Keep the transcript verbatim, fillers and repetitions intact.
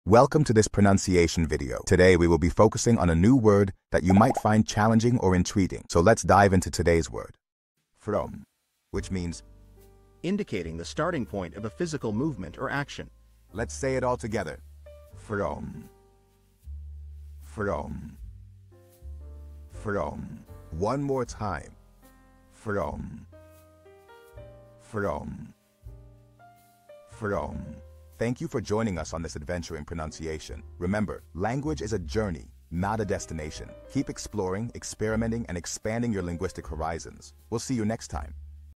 Welcome to this pronunciation video. Today we will be focusing on a new word that you might find challenging or intriguing. So let's dive into today's word. From, which means indicating the starting point of a physical movement or action. Let's say it all together. From. From. From. One more time. From. From. From. Thank you for joining us on this adventure in pronunciation. Remember, language is a journey, not a destination. Keep exploring, experimenting, and expanding your linguistic horizons. We'll see you next time.